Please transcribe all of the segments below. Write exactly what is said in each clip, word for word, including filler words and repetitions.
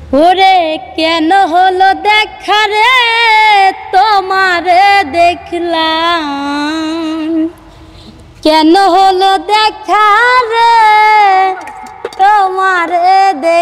ওরে কেন হলো দেখা রে তোমারে দেখলাম, কেন হলো দেখা রে তোমারে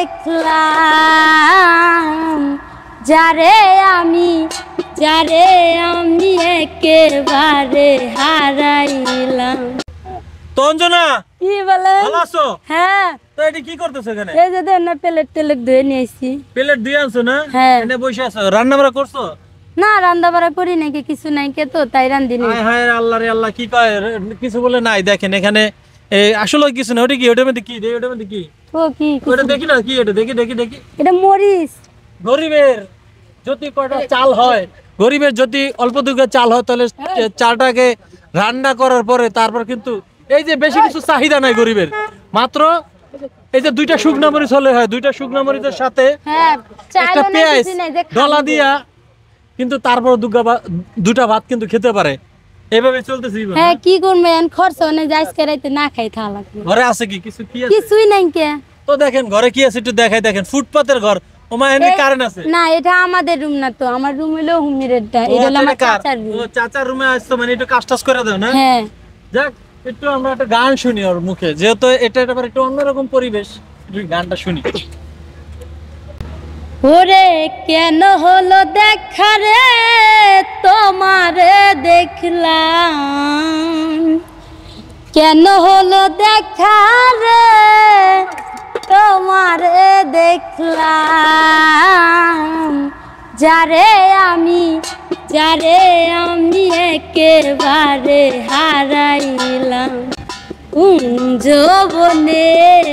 দেখলাম, যারে আমি যারে আমি একেবারে হারাইলাম। তঞ্জনা কি বলেন? ভালো আছো? হ্যাঁ। তো এটি কি করতেছ এখানে? এই যে দেন না প্লেট টেলেট ধুয়ে নিয়ে আইছি। প্লেট ধুয়ে আনছো না? হ্যাঁ। এনে বসে আছো, রান্না বাড়া করছো? না রান্না বাড়া করি নাকি, কিছু নাই কে তো তাই রান্ধি নাই। হায় হায় আল্লাহ রে আল্লাহ, কি কয় কিছু বলে নাই। দেখেন এখানে এই আসলে কিছু না। ওটা কি? ওটার মধ্যে কি? ওটার মধ্যে কি? ও কি? ওটা দেখি না কি? এটা দেখি দেখি দেখি। এটা মরিচ। গরিবের যদি কয়টা চাল হয়, গরিবের যদি অল্প দুগে চাল হয়, তাহলে চালটাকে রান্না করার পরে তারপর কিন্তু এই যে বেশি কিছু চাহিদা নাই গরিবের, মাত্র এই যে দুইটা শুকনা মরিচ হলে হয়। দুইটা শুকনা মরিচের সাথে হ্যাঁ একটা পেঁয়াজ ডলা দিয়া কিন্তু তারপর দুটা ভাত কিন্তু খেতে পারে। এভাবে চলতেছি। হ্যাঁ কি করবেন, খরচ অনেক যাইস করাইতে না খাই থা লাগবে। ঘরে আছে কি কিছু? কি আছে? কিছুই নাই কে। তো দেখেন ঘরে কি আছে একটু দেখাই। দেখেন ফুটপাতের ঘর। ওমা এনে কারেন্ট আছে না? এটা আমাদের রুম না তো, আমার রুম হলো হুমিরেরটা। এটা হলো আমার চাচার রুম। ও চাচার রুমে আসছো মানে একটু কাজ টাজ করে দাও না? হ্যাঁ। যাক একটু আমরা একটা গান শুনি ওর মুখে, যেহেতু এটা এবার একটু অন্যরকম পরিবেশ, একটু গানটা শুনি। ওরে কেন হলো দেখা রে তোমারে দেখলাম, কেন হলো দেখা রে তোমারে দেখলাম, যারে আমি যারে আমি একেবারে হারাইলাম। যৌবনে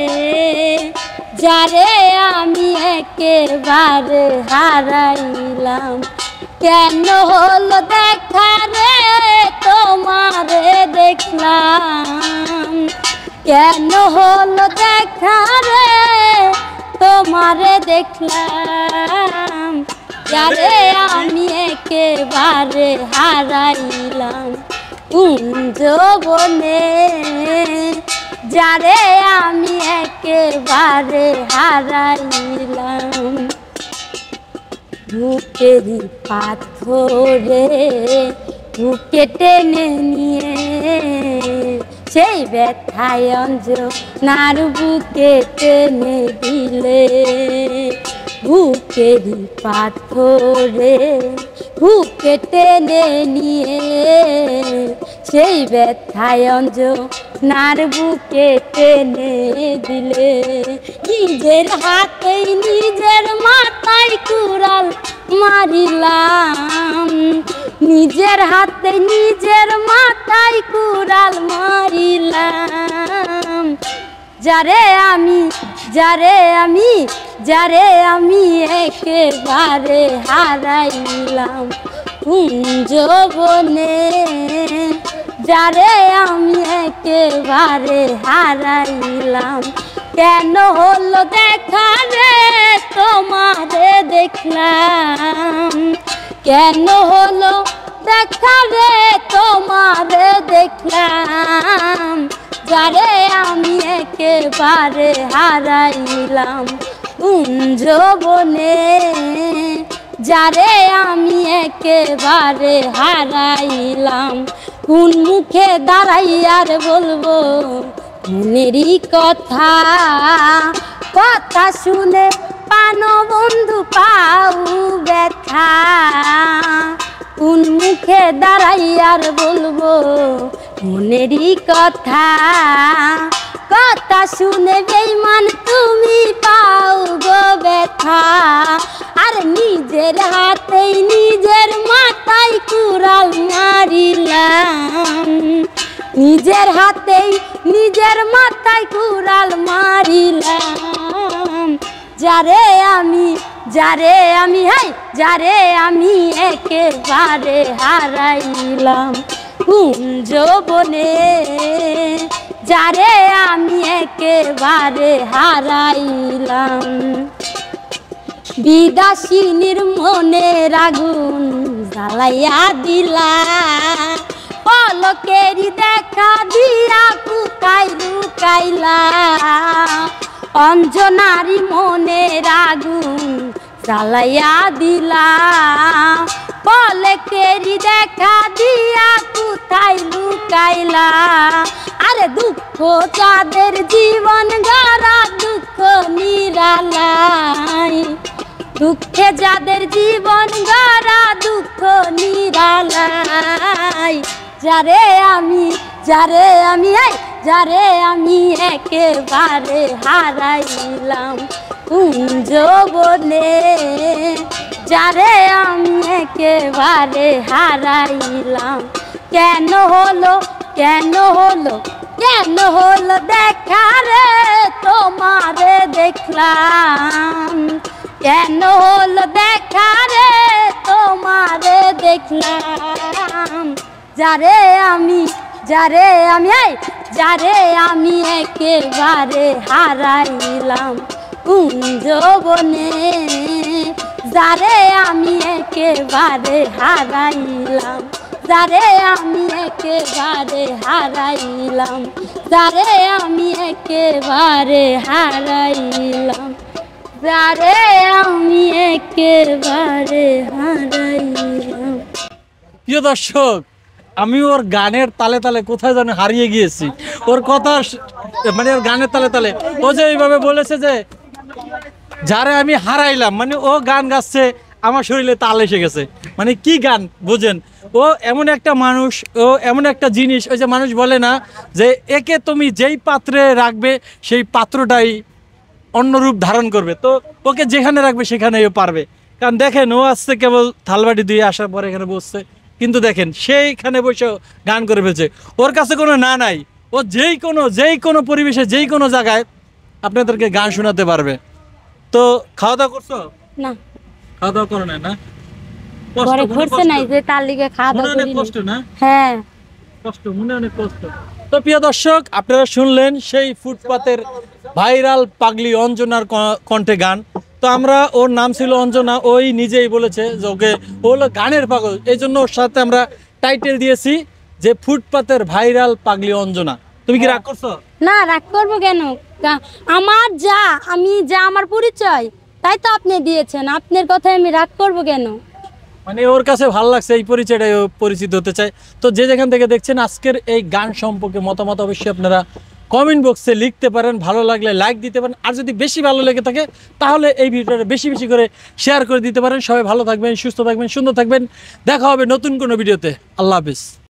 যারে আমি একেবারে হারাইলাম, কেন হলো দেখা রে তোমারে দেখলাম, কেন হলো দেখা রে তোমারে দেখলাম, যারে আমি একেবারে হারাইলাম। যৌবনে যারে আমি একেবারে হারাইলাম, বুকেরই পাথরে বুকে টেনে নিয়ে সেই ব্যথায় অঞ্জনার বুকে টেনে দিলে, বুকেরই পাথরে বুকে টেনে নিয়ে সেই ব্যথায় অঞ্জনার বুকে টেনে দিলে, নিজের হাতে নিজের মাথায় কুড়াল মারিলাম, নিজের হাতে নিজের মাথায় কুড়াল মারিলাম, যারে আমি যারে আমি যারে আমি একেবারে হারাইলাম। যৌবনে যারে আমি একেবারে হারাইলাম, কেন হলো দেখা রে তোমারে দেখলাম, কেন হলো দেখা রে তোমারে দেখলাম, যারে আমি একেবারে হারাইলাম। যৌবনে যারে আমি একেবারে হারাইলাম, কোন মুখে দাঁড়াইয়ার বলবো মনেরই কথা, কথা শুনে পান বন্ধু পাও ব্যথা, কোন মুখে দাঁড়াইয়ার বলবো মনেরই কথা, কথা শুনে বেঈমান তুমি পাও গো ব্যথা, আর নিজের হাতেই নিজের মাথায় কুড়াল মারিলাম, নিজের হাতেই নিজের মাথায় কুড়াল মারিলাম, যারে আমি যারে আমি হাই যারে আমি একেবারে হারাইলাম। যৌবনে যারে আমি একেবারে হারাইলাম, বিদাসিনীর মনের আগুন জ্বালাইয়া দিলা, পলকেরই দেখা দিয়া কুকাই লুকাইলা, অঞ্জনারি মনের আগুন জ্বালাইয়া দিলাম বলে কেরি দেখা দিয়া কোথায় লুকাইলা আরে দুঃখ যাদের জীবন গড়া দুঃখ নিরালাই দুঃখে যাদের জীবন গড়া দুঃখ নিরালাই যারে আমি যারে আমি এই যারে আমি একেবারে হারাইলাম কুঞ্জবনে যারে আমি একেবারে হারাইলাম কেন হলো কেন হলো কেন হলো দেখা রে তোমারে দেখলাম কেন হলো দেখা রে তোমারে দেখলাম যারে আমি যারে আমি এই যারে আমি একেবারে হারাইলাম কুঞ্জবনে যারে আমি একেবারে হারাইলাম যারে আমি একেবারে হারাইলাম যারে আমি একেবারে হারাইলাম যারে আমি একেবারে হারাইলাম। প্রিয় দর্শক, আমি ওর গানের তালে তালে কোথায় যেন হারিয়ে গিয়েছি। ওর কথা শ- মানে ওর গানের তালে তালে ও যে এইভাবে বলেছে যে যারে আমি হারাইলাম, মানে ও গান গাচ্ছে আমার শরীরে তাল এসে গেছে। মানে কি গান বুঝেন? ও এমন একটা মানুষ, ও এমন একটা জিনিস, ওই যে মানুষ বলে না যে একে তুমি যেই পাত্রে রাখবে সেই পাত্রটাই অন্য রূপ ধারণ করবে, তো ওকে যেখানে রাখবে সেখানেই ও পারবে। কারণ দেখেন ও আসছে কেবল থালবাটি দিয়ে আসার পরে এখানে বসছে, কিন্তু দেখেন সেইখানে বসে গান করে ফেলছে। ওর কাছে কোনো না নাই, ও যেই কোনো যেই কোনো পরিবেশে যেই কোনো জায়গায় আপনাদেরকে গান শোনাতে পারবে। তো খাওয়া দাওয়া করছো? না খাওয়া দাওয়া করো না? না কষ্ট, ঘরে মনে ঘুরছে কষ্ট? নাই যে তার লিগে খাওয়া মনে দাওয়া অনেক করিনি। কষ্ট না? হ্যাঁ কষ্ট, মনে অনেক কষ্ট। তো প্রিয় দর্শক, আপনারা শুনলেন সেই ফুটপাতের ভাইরাল পাগলি অঞ্জনার ক- কণ্ঠে গান। তো আমরা, ওর নাম ছিল অঞ্জনা, ওই নিজেই বলেছে যে ওকে ও হলো গানের পাগল, এই জন্য ওর সাথে আমরা টাইটেল দিয়েছি যে ফুটপাতের ভাইরাল পাগলি অঞ্জনা। তুমি কি রাগ করছো? না রাগ করবো কেন? কা- আমার যা আমি যা আমার পরিচয় তাই তো আপনি দিয়েছেন, আপনার কথায় আমি রাগ করবো কেন? মানে ওর কাছে ভালো লাগছে এই পরিচয়টাই ও পরিচিত হতে চায়। তো যে যেখান থেকে দেখছেন আজকের এই গান সম্পর্কে মতামত অবশ্যই আপনারা কমেন্ট বক্সে লিখতে পারেন, ভালো লাগলে লাইক দিতে পারেন, আর যদি বেশি ভালো লেগে থাকে তাহলে এই ভিডিওটা বেশি বেশি করে শেয়ার করে দিতে পারেন। সবাই ভালো থাকবেন, সুস্থ থাকবেন, সুন্দর থাকবেন। দেখা হবে নতুন কোনো ভিডিওতে। আল্লাহ হাফিজ।